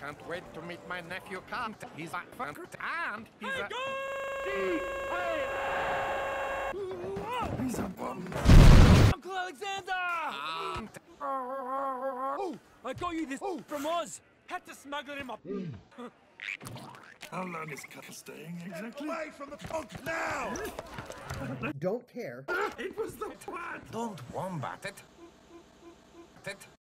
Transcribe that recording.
can't wait to meet my nephew Kant. He's a funker and he's He's a bum. Uncle Alexander! Oh, I got you this from Oz. Had to smuggle him up. How long is Cutter staying exactly? Away from the punk now! Don't care. It was the twat! Don't wombat it.